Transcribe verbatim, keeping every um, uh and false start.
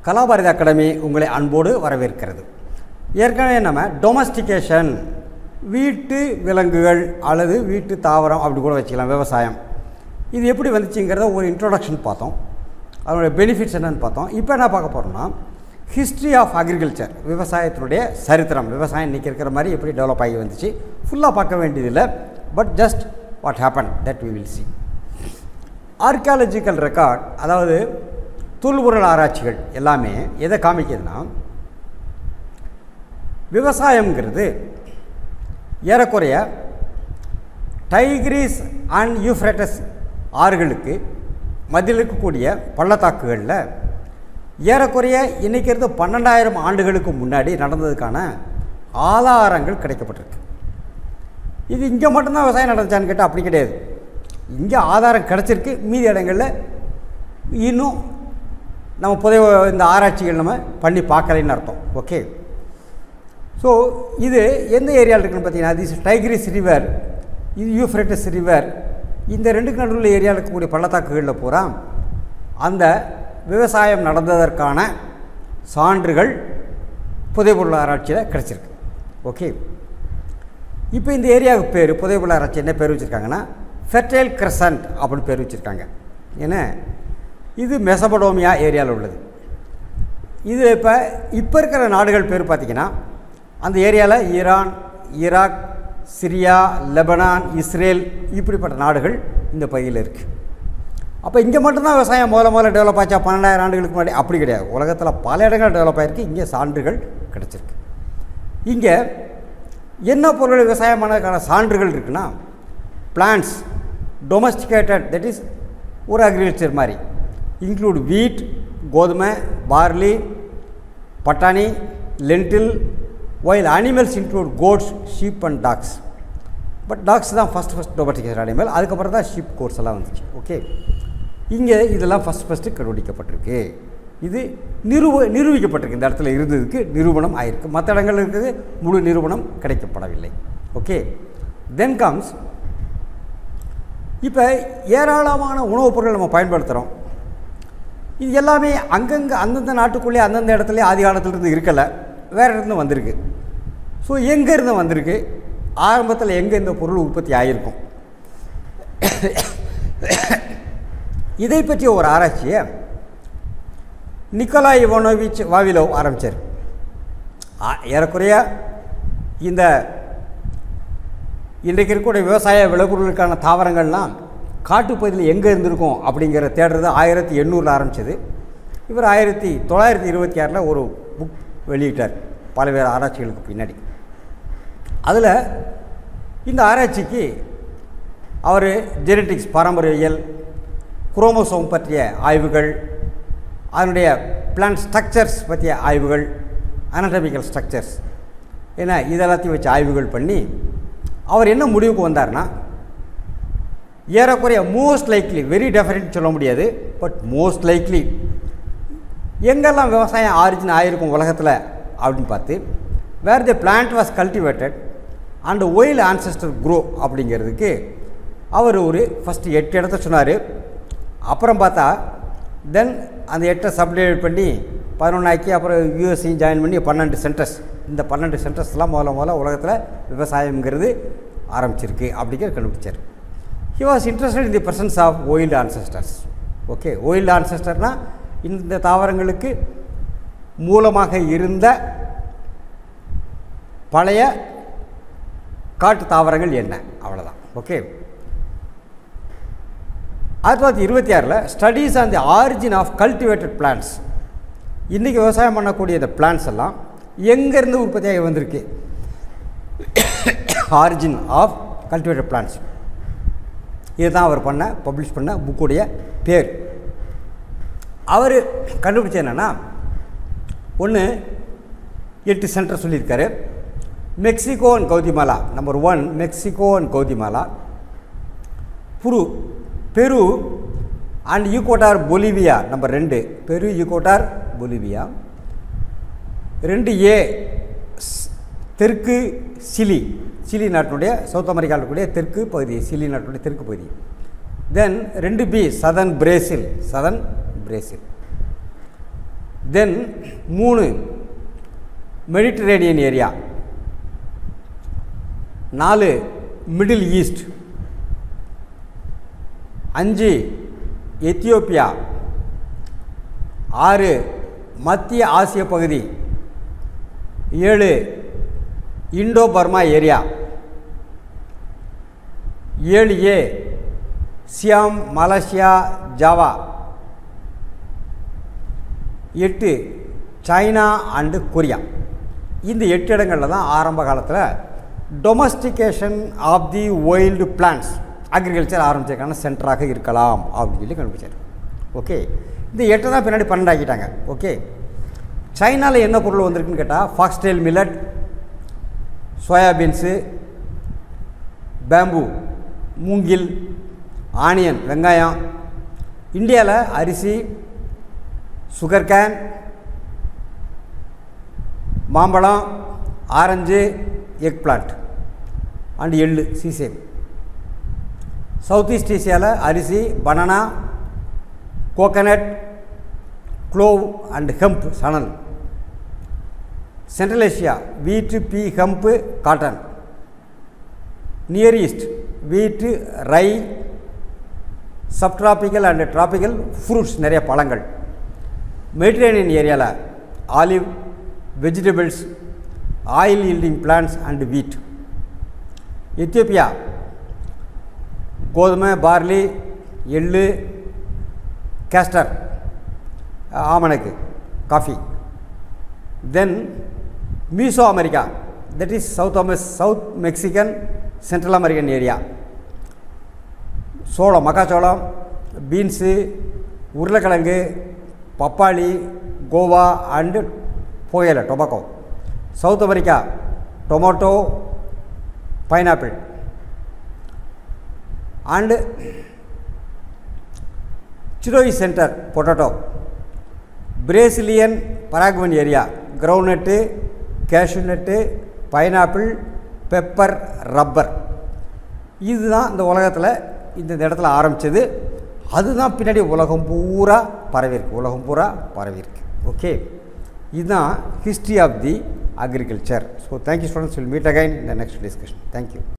Kalabharathi academy உங்களை அன்போடு வரவேற்கிறது. ஏற்கனவே நம்ம டொமஸ்டிகேஷன், வீட்டு விலங்குகள் அல்லது வீட்டு தாவரம் அப்படி கூட வச்சுக்கலாம், விவசாயம் இது எப்படி வந்துச்சுங்கிறத ஒரு இன்ட்ரோடக்ஷன் பார்த்தோம். அதனுடைய பெனிஃபிட்ஸ் என்னென்னு பார்த்தோம். இப்போ என்ன பார்க்க போகிறோம்னா ஹிஸ்ட்ரி ஆஃப் அக்ரிகல்ச்சர், விவசாயத்தினுடைய சரித்திரம், விவசாயம் இன்றைக்கி இருக்கிற மாதிரி எப்படி டெவலப் ஆகி வந்துச்சு ஃபுல்லாக பார்க்க வேண்டியதில்லை. But just what happen that we will see. Archaeological record, அதாவது தொல்பொருள் ஆராய்ச்சிகள் எல்லாமே எதை காமிக்குதுன்னா விவசாயங்கிறது ஏறக்குறைய டைகிரிஸ் அண்ட் யூஃப்ரட்டஸ் ஆறுகளுக்கு மத்தியில் இருக்கக்கூடிய பள்ளத்தாக்குகளில் ஏறக்குறைய இன்றைக்கி இருந்து பன்னெண்டாயிரம் ஆண்டுகளுக்கு முன்னாடி நடந்ததுக்கான ஆதாரங்கள் கிடைக்கப்பட்டிருக்கு. இது இங்கே மட்டும்தான் விவசாயம் நடந்துச்சான்னு கேட்டால் அப்படி கிடையாது. இங்கே ஆதாரம் கிடச்சிருக்கு, மீதி இடங்களில் இன்னும் நம்ம புதிய இந்த ஆராய்ச்சிகள் நம்ம பண்ணி பார்க்கலைன்னு அர்த்தம். ஓகே, ஸோ இது எந்த ஏரியாவில் இருக்குன்னு பார்த்தீங்கன்னா திஸ் டைகிரிஸ் ரிவர், இது யூஃப்ரட்டஸ் ரிவர், இந்த ரெண்டுக்கு நடுவில் ஏரியாவில் இருக்கக்கூடிய பள்ளத்தாக்குகளில் பூரா அந்த விவசாயம் நடந்ததற்கான சான்றுகள் புதைபொருள் ஆராய்ச்சியில் கிடச்சிருக்கு. ஓகே, இப்போ இந்த ஏரியாவுக்கு பேர் புதைபொருள் ஆராய்ச்சி என்ன பேர் வச்சுருக்காங்கன்னா ஃபெர்டைல் கிரசன்ட் அப்படின்னு பேர் வச்சுருக்காங்க. ஏன்னா இது மெசபடோமியா ஏரியாவில் உள்ளது. இது இப்போ இப்போ இருக்கிற நாடுகள் பேர் பார்த்திங்கன்னா அந்த ஏரியாவில் Iran, Iraq, Syria, Lebanon, Israel இப்படிப்பட்ட நாடுகள் இந்த பகுதியில் இருக்குது. அப்போ இங்கே மட்டும்தான் விவசாயம் முதல்ல முதல்ல டெவலப் ஆச்சா பன்னெண்டாயிரம் ஆண்டுகளுக்கு முன்னாடி? அப்படி கிடையாது. உலகத்தில் பல இடங்கள் டெவலப் ஆகிருக்கு, இங்கே சான்றுகள் கிடச்சிருக்கு. இங்கே என்ன பொருள் விவசாயம் பண்ணதுக்கான சான்றுகள் இருக்குன்னா பிளான்ட்ஸ் டொமஸ்டிகேட்டட், தட் இஸ் ஒரு அக்ரிகல்ச்சர் மாதிரி, இன்க்ளூட் வீட், கோதுமை, பார்லி, பட்டாணி, lentil, while animals include goats, sheep and dogs. But dogs தான் ஃபஸ்ட் ஃபஸ்ட் டொமஸ்டிகேட்டட் அனிமல், அதுக்கப்புறம் தான் ஷீப், கோட்ஸ் எல்லாம் வந்துச்சு. ஓகே, இங்கே இதெல்லாம் ஃபஸ்ட் ஃபஸ்ட்டு கண்டுபிடிக்கப்பட்டிருக்கு. இது நிரூப நிரூபிக்கப்பட்டிருக்கு. இந்த இடத்துல இருந்ததுக்கு நிரூபணம் ஆயிருக்கு. மற்ற இடங்கள் இருக்கிறது முழு நிரூபணம் கிடைக்கப்படவில்லை. ஓகே, தென் கம்ஸ் இப்போ ஏராளமான உணவுப் பொருட்கள் நம்ம பயன்படுத்துகிறோம். இது எல்லாமே அங்கங்கே அந்தந்த நாட்டுக்குள்ளே அந்தந்த இடத்துல ஆதி காலத்திலிருந்து இருக்கலை, வேறு இருந்து வந்திருக்கு. ஸோ எங்கேருந்து வந்திருக்கு, ஆரம்பத்தில் எங்கே இந்த பொருள் உற்பத்தி ஆகியிருக்கும், இதை பற்றிய ஒரு ஆராய்ச்சியை நிக்கோலாய் இவானோவிச் வாவிலோவ் ஆரம்பித்தார். ஏறக்குறைய இந்த இன்றைக்கு இருக்கக்கூடிய விவசாய விளைபொருளுக்கான தாவரங்கள்லாம் காட்டுப்பகுதியில் எங்கே இருந்திருக்கும் அப்படிங்கிற தேடுறது ஆயிரத்தி எண்ணூறில் ஆரம்பித்தது. இவர் ஆயிரத்தி தொள்ளாயிரத்தி இருபத்தி ஆறில் ஒரு புக் வெளியிட்டார் பல்வேறு ஆராய்ச்சிகளுக்கு பின்னாடி. அதில் இந்த ஆராய்ச்சிக்கு அவர் ஜெனட்டிக்ஸ், பாரம்பரியவியல், குரோமோசோம் பற்றிய ஆய்வுகள், அதனுடைய பிளான்ட் ஸ்ட்ரக்சர்ஸ் பற்றிய ஆய்வுகள், அனாட்டமிக்கல் ஸ்ட்ரக்சர்ஸ், ஏன்னா இதெல்லாத்தையும் வச்சு ஆய்வுகள் பண்ணி அவர் என்ன முடிவுக்கு வந்தார்னா ஏறக்குறைய மோஸ்ட் லைக்லி, வெரி டெஃபினட் சொல்ல முடியாது, பட் மோஸ்ட் லைக்லி எங்கெல்லாம் விவசாயம் ஆரிஜின் ஆகிருக்கும் உலகத்தில் அப்படின்னு பார்த்து where the plant was cultivated and wild ancestor grow அப்படிங்கிறதுக்கு அவர் ஒரு ஃபஸ்ட்டு எட்டு இடத்த சொன்னார். அப்புறம் பார்த்தா தென் அந்த எட்டை சப்டிவைட் பண்ணி பதினொன்றாக்கி அப்புறம் யூஎஸ்சியும் ஜாயின் பண்ணி பன்னெண்டு சென்டர்ஸ், இந்த பன்னெண்டு சென்டர்ஸ்லாம் முதல்ல முதல்ல உலகத்தில் விவசாயங்கிறது ஆரம்பிச்சிருக்கு அப்படிங்கிற கண்டுபிடிச்சார். He was interested in the presence of wild ancestors. Okay, wild ஆன்செஸ்டர்னால் இந்த தாவரங்களுக்கு மூலமாக இருந்த பழைய காட்டு தாவரங்கள் என்ன, அவ்வளோதான். ஓகே, ஆயிரத்தி தொள்ளாயிரத்தி இருபத்தி ஆறில் studies on the origin of cultivated plants, இன்றைக்கி விவசாயம் பண்ணக்கூடிய இந்த பிளான்ட்ஸ் எல்லாம் எங்கேருந்து உற்பத்தியாகி வந்திருக்கு, ஆரிஜின் ஆஃப் கல்டிவேட்டட் பிளான்ட்ஸ், இதுதான் அவர் பண்ண பப்ளிஷ் பண்ண புக்குடைய பேர். அவர் கண்டுபிடிச்ச என்னென்னா ஒன்று எட்டு சென்டர் சொல்லியிருக்காரு. Mexico and Guatemala number one, Mexico and Guatemala, புரு பெரு அண்ட் ஈக்குவட்டார் பொலிவியா நம்பர் ரெண்டு, பெரு ஈக்குவட்டார் பொலிவியா. ரெண்டு ஏ தெற்கு சிலி, சிலி நாட்டினுடைய சவுத் அமெரிக்காவில் இருக்கக்கூடிய தெற்கு பகுதி, சிலி நாட்டினுடைய தெற்கு பகுதி. தென் ரெண்டு பி சதர்ன் பிரேசில், சதர்ன் பிரேசில். தென் மூணு மெடிட்டரேனியன் ஏரியா, நாலு மிடில் ஈஸ்ட், அஞ்சு எத்தியோப்பியா, ஆறு மத்திய ஆசிய பகுதி, ஏழு இண்டோ பர்மா ஏரியா, ஏழு ஏ சியாம் மலேசியா ஜாவா, எட்டு சைனா அண்டு கொரியா. இந்த எட்டு இடங்களில் தான் ஆரம்ப காலத்தில் domestication of the wild plants agriculture ஆரம்பிச்சதுக்கான சென்டராக இருக்கலாம் அப்படின்னு சொல்லி கண்டுபிடிச்சார். ஓகே, இந்த எட்டை தான் பின்னாடி பன்னெண்டாக்கிட்டாங்க. ஓகே, சைனாவில் என்ன பொருள் வந்திருக்குன்னு கேட்டால் ஃபாக்ஸ்டெயில் மில்லட், சோயாபீன்ஸு, பேம்பு, மூங்கில், ஆனியன் வெங்காயம். இந்தியாவில் அரிசி, சுகர் கேன், மாம்பழம், ஆரஞ்சு, எக் பிளான்ட் அண்ட் எள்ளு சீசேம். சவுத் ஈஸ்ட் ஏசியாவில் அரிசி, banana, coconut, clove and hemp சணல். Central Asia wheat, pea, hemp, cotton. Near east wheat, rye, subtropical and tropical fruits, நிறைய பழங்கள். மெடிட்டரேனியன் ஏரியாவில் olive, vegetables, oil yielding plants and wheat. Ethiopia கோதுமை, barley, எள்ளு, castor, ஆமணக்கு, coffee. தென் Mesoamerica, that is south Ames south Mexican central American area. சோளம், மக்காச்சோளம், beans, உருளைக்கிழங்கு, பப்பாளி, கோவா அண்டு புகையிலை, tobacco. South America tomato, pineapple and சிரோய் centre potato. Brazilian Paraguayan area groundnut, cashew nut, pineapple, pepper, rubber. இதுதான் இந்த உலகத்தில் இந்த இடத்துல ஆரம்பித்தது. அதுதான் பின்னாடி உலகம் பூரா பரவிருக்கு, உலகம் பூரா பரவிருக்கு. ஓகே, இதுதான் history of the agriculture. So thank you students, we'll meet again in the next discussion. Thank you.